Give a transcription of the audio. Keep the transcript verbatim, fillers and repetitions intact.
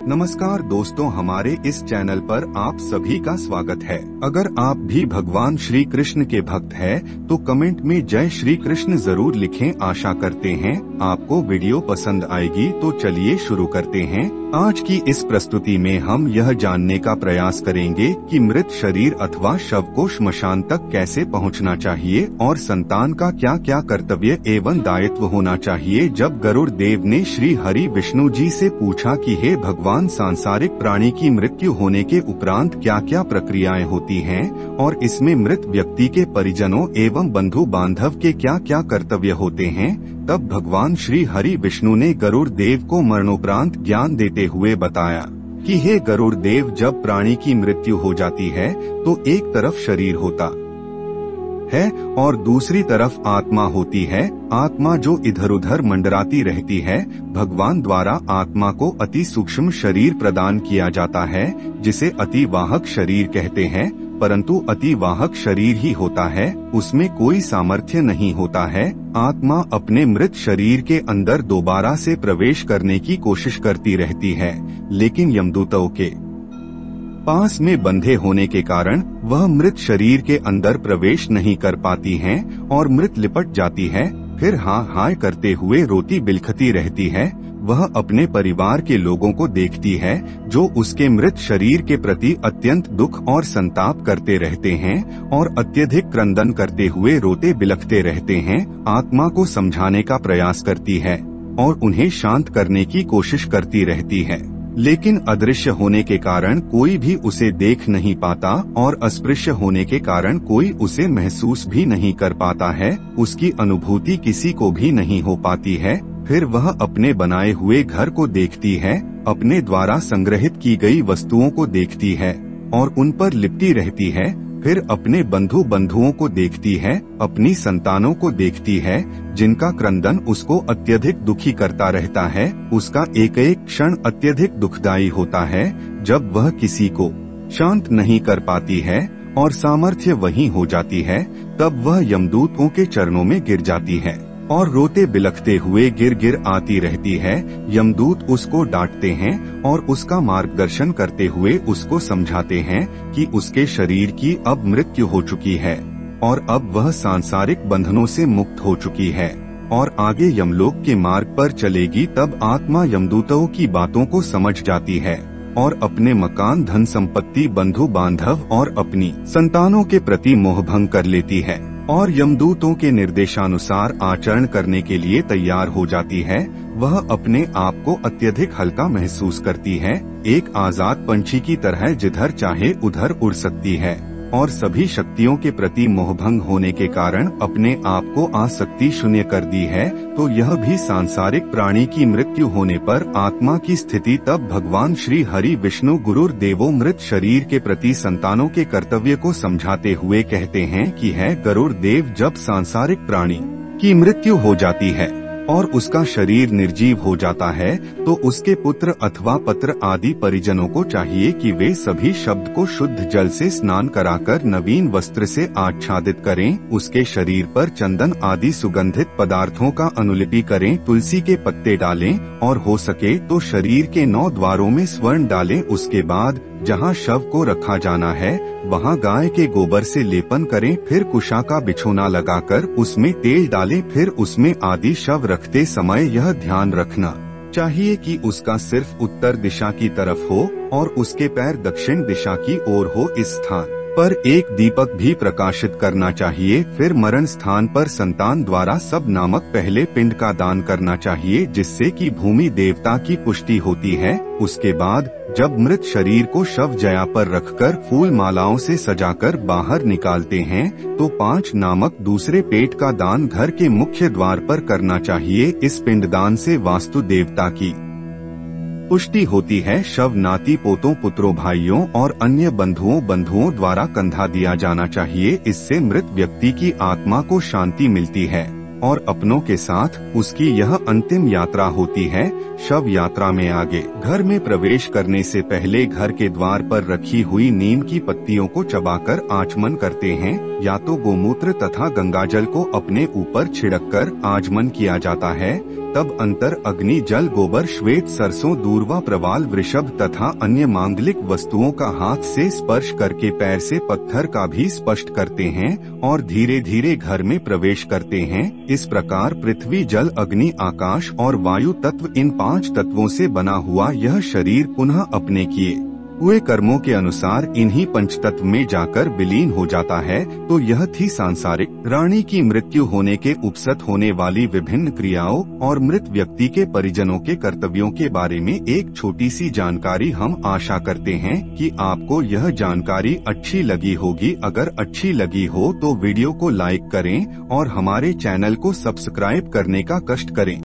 नमस्कार दोस्तों, हमारे इस चैनल पर आप सभी का स्वागत है। अगर आप भी भगवान श्री कृष्ण के भक्त हैं, तो कमेंट में जय श्री कृष्ण जरूर लिखें। आशा करते हैं आपको वीडियो पसंद आएगी। तो चलिए शुरू करते हैं। आज की इस प्रस्तुति में हम यह जानने का प्रयास करेंगे कि मृत शरीर अथवा शव को श्मशान तक कैसे पहुंचना चाहिए और संतान का क्या क्या कर्तव्य एवं दायित्व होना चाहिए। जब गरुड़ देव ने श्री हरि विष्णु जी से पूछा कि हे भगवान, सांसारिक प्राणी की मृत्यु होने के उपरांत क्या क्या प्रक्रियाएं होती हैं और इसमें मृत व्यक्ति के परिजनों एवं बंधु बांधव के क्या क्या कर्तव्य होते हैं, तब भगवान श्री हरि विष्णु ने गरुड़ देव को मरणोपरांत ज्ञान देते हुए बताया कि हे गरुड़ देव, जब प्राणी की मृत्यु हो जाती है तो एक तरफ शरीर होता है और दूसरी तरफ आत्मा होती है। आत्मा जो इधर उधर मंडराती रहती है। भगवान द्वारा आत्मा को अति सूक्ष्म शरीर प्रदान किया जाता है, जिसे अतिवाहक शरीर कहते हैं, परंतु अतिवाहक शरीर ही होता है, उसमें कोई सामर्थ्य नहीं होता है। आत्मा अपने मृत शरीर के अंदर दोबारा से प्रवेश करने की कोशिश करती रहती है, लेकिन यमदूतों के पास में बंधे होने के कारण वह मृत शरीर के अंदर प्रवेश नहीं कर पाती हैं और मृत लिपट जाती है। फिर हाँ हाय करते हुए रोती बिलखती रहती है। वह अपने परिवार के लोगों को देखती है जो उसके मृत शरीर के प्रति अत्यंत दुख और संताप करते रहते हैं और अत्यधिक क्रंदन करते हुए रोते बिलखते रहते हैं। आत्मा को समझाने का प्रयास करती है और उन्हें शांत करने की कोशिश करती रहती है, लेकिन अदृश्य होने के कारण कोई भी उसे देख नहीं पाता और अस्पृश्य होने के कारण कोई उसे महसूस भी नहीं कर पाता है। उसकी अनुभूति किसी को भी नहीं हो पाती है। फिर वह अपने बनाए हुए घर को देखती है, अपने द्वारा संग्रहित की गई वस्तुओं को देखती है और उन पर लिपटी रहती है। फिर अपने बंधु बंधुओं को देखती है, अपनी संतानों को देखती है, जिनका क्रंदन उसको अत्यधिक दुखी करता रहता है। उसका एक एक क्षण अत्यधिक दुखदायी होता है। जब वह किसी को शांत नहीं कर पाती है और सामर्थ्य वही हो जाती है, तब वह यमदूतों के चरणों में गिर जाती है और रोते बिलखते हुए गिर गिर आती रहती है। यमदूत उसको डांटते हैं और उसका मार्गदर्शन करते हुए उसको समझाते हैं कि उसके शरीर की अब मृत्यु हो चुकी है और अब वह सांसारिक बंधनों से मुक्त हो चुकी है और आगे यमलोक के मार्ग पर चलेगी। तब आत्मा यमदूतों की बातों को समझ जाती है और अपने मकान, धन संपत्ति, बंधु बांधव और अपनी संतानों के प्रति मोहभंग कर लेती है और यमदूतों के निर्देशानुसार आचरण करने के लिए तैयार हो जाती है। वह अपने आप को अत्यधिक हल्का महसूस करती है, एक आजाद पंछी की तरह जिधर चाहे उधर उड़ सकती है और सभी शक्तियों के प्रति मोहभंग होने के कारण अपने आप को आसक्ति शून्य कर दी है। तो यह भी सांसारिक प्राणी की मृत्यु होने पर आत्मा की स्थिति। तब भगवान श्री हरि विष्णु गुरुर देवो मृत शरीर के प्रति संतानों के कर्तव्य को समझाते हुए कहते हैं कि है गरुड़ देव, जब सांसारिक प्राणी की मृत्यु हो जाती है और उसका शरीर निर्जीव हो जाता है, तो उसके पुत्र अथवा पत्र आदि परिजनों को चाहिए कि वे सभी शब्द को शुद्ध जल से स्नान कराकर नवीन वस्त्र से आच्छादित करें, उसके शरीर पर चंदन आदि सुगंधित पदार्थों का अनुलिपि करें, तुलसी के पत्ते डालें और हो सके तो शरीर के नौ द्वारों में स्वर्ण डालें। उसके बाद जहाँ शव को रखा जाना है वहाँ गाय के गोबर से लेपन करें, फिर कुशा का बिछोना लगाकर उसमें तेल डालें। फिर उसमें आदि शव रखते समय यह ध्यान रखना चाहिए कि उसका सिर्फ उत्तर दिशा की तरफ हो और उसके पैर दक्षिण दिशा की ओर हो। इस स्थान पर एक दीपक भी प्रकाशित करना चाहिए। फिर मरण स्थान पर संतान द्वारा सब नामक पहले पिंड का दान करना चाहिए, जिससे कि भूमि देवता की पुष्टि होती है। उसके बाद जब मृत शरीर को शव जया पर रखकर फूल मालाओं से सजाकर बाहर निकालते हैं, तो पांच नामक दूसरे पेट का दान घर के मुख्य द्वार पर करना चाहिए। इस पिंडदान से वास्तु देवता की पुष्टि होती है। शव नाती पोतों, पुत्रों, भाइयों और अन्य बंधुओं बंधुओं द्वारा कंधा दिया जाना चाहिए। इससे मृत व्यक्ति की आत्मा को शांति मिलती है और अपनों के साथ उसकी यह अंतिम यात्रा होती है। शव यात्रा में आगे घर में प्रवेश करने से पहले घर के द्वार पर रखी हुई नीम की पत्तियों को चबाकर आचमन करते हैं, या तो गोमूत्र तथा गंगाजल को अपने ऊपर छिड़ककर आचमन किया जाता है। तब अंतर अग्नि जल गोबर श्वेत सरसों दूर्वा प्रवाल वृषभ तथा अन्य मांगलिक वस्तुओं का हाथ से स्पर्श करके पैर से पत्थर का भी स्पष्ट करते हैं और धीरे धीरे घर में प्रवेश करते हैं। इस प्रकार पृथ्वी जल अग्नि आकाश और वायु तत्व इन पांच तत्वों से बना हुआ यह शरीर पुनः अपने किए हुए कर्मों के अनुसार इन्हीं पंचतत्व में जाकर विलीन हो जाता है। तो यह थी सांसारिक रानी की मृत्यु होने के उपसत होने वाली विभिन्न क्रियाओं और मृत व्यक्ति के परिजनों के कर्तव्यों के बारे में एक छोटी सी जानकारी। हम आशा करते हैं कि आपको यह जानकारी अच्छी लगी होगी। अगर अच्छी लगी हो तो वीडियो को लाइक करें और हमारे चैनल को सब्सक्राइब करने का कष्ट करें।